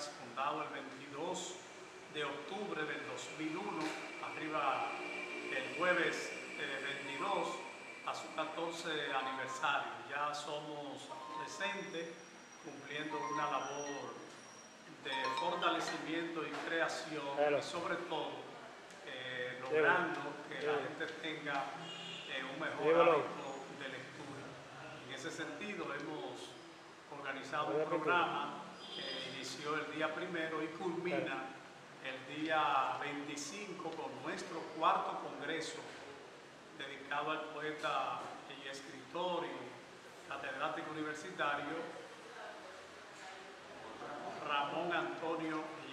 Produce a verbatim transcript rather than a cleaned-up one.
Letras, fundado el veintidós de octubre del dos mil uno, arriba el jueves eh, veintidós, a su catorce aniversario. Ya somos adolescentes cumpliendo una labor de fortalecimiento y creación, Hello. y sobre todo eh, logrando que la gente tenga eh, un mejor Hello. hábito de lectura. En ese sentido hemos organizado un programa que inició el día primero y culmina el día veinticinco con nuestro cuarto congreso dedicado al poeta y escritor y catedrático universitario Ramón Antonio